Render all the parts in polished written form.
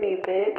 me, bitch.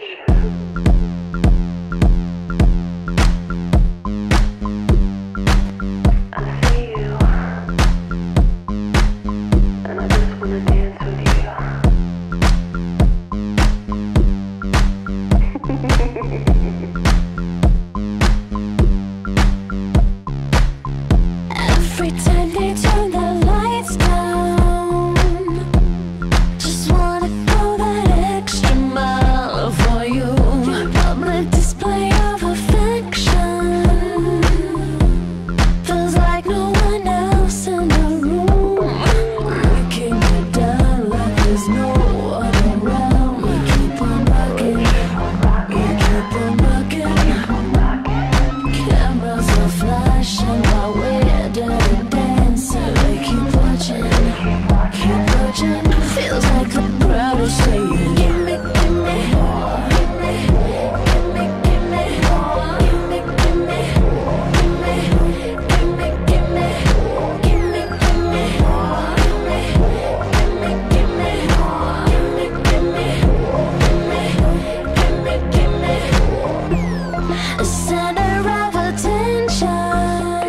Every time they turn the lights down, just wanna go that extra mile for you. Public display of affection feels like no one else in the room. Breaking it down like there's no one around. We keep on rocking, we keep on rocking. Cameras are flashing while we're dirty dancing. We keep watching, keep watching. Feels like the crowd is saying, give me, give me more, give me, give me, give me more, give me, give me, give me, give me, give me, give me more, give me, give me, give me more, give me, give me, give me, give me, a center of attention.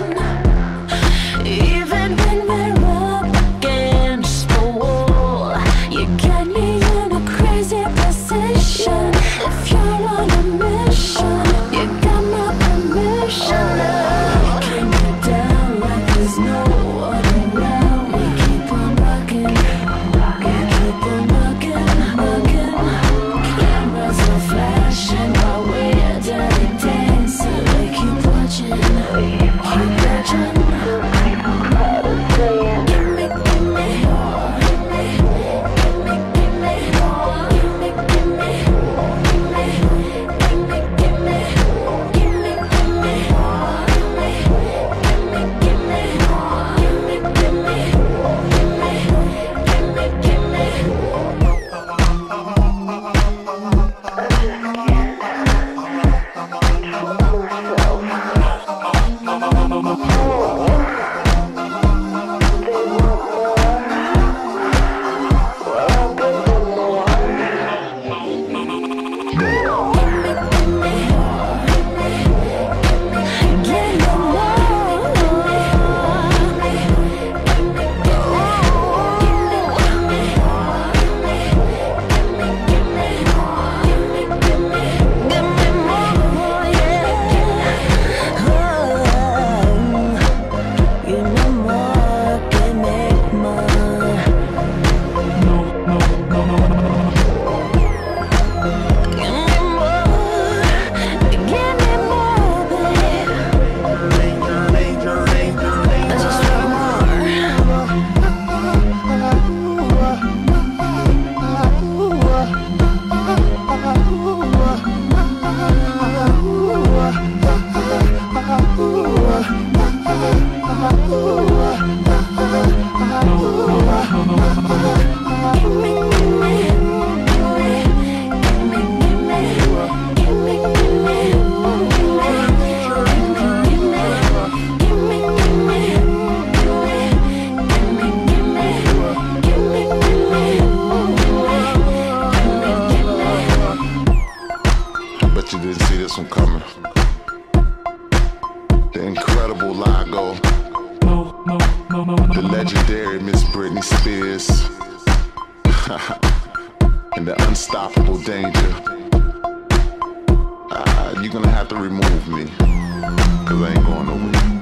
Even when we're up against the wall, you got me in a crazy position. If you're on a mission, you got my permission. Breaking it down like there's no one around. We keep on rocking, we keep on rocking, rocking. Cameras are flashing while we're dirty dancing. We keep watching, keep watching. Give me, give me more, give me, give me, give me more, give me, give me, give me, give me, give me, give me, give me more, give me, give me, give me more, give me, give me, give me, give me, Bet you didn't see this one coming. The incredible Lago, the legendary Miss Britney Spears, and the unstoppable Danger. You're gonna have to remove me, 'cause I ain't going nowhere.